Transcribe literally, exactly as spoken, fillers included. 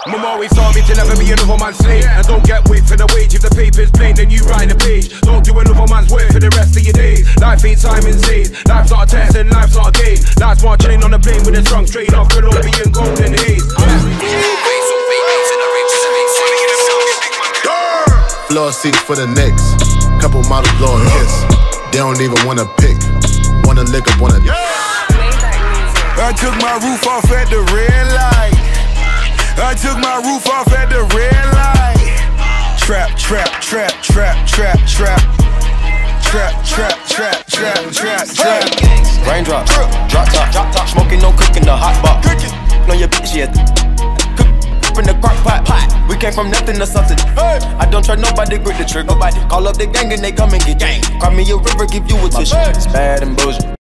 Mum always taught me to never be another man's slave. And don't get whipped for the wage. If the paper's plain, then you write the page. Don't do another man's work for the rest of your days. Life ain't Simon Says. Life's not a test and life's not a game. Life's marching on the plane with a trunk straight off Colombian golden haze. Floor seats for the Knicks. Couple models blow a kiss. They don't even wanna pick. Wanna lick up, wanna. I took my roof off at the red light. I took my roof off at the red light. Trap, trap, trap, trap, trap, trap. Trap, trap, trap, trap, trap, trap. Raindrop, drop top, drop top. Smoking, no cooking, the hot box. On your bitch, yeah. In the crock pot, pot. We came from nothing to something. Hey. I don't try nobody, grip the trigger. Nobody call up the gang and they come and get gang. Cry me a river, give you a tissue. Hey. It's bad and bullshit.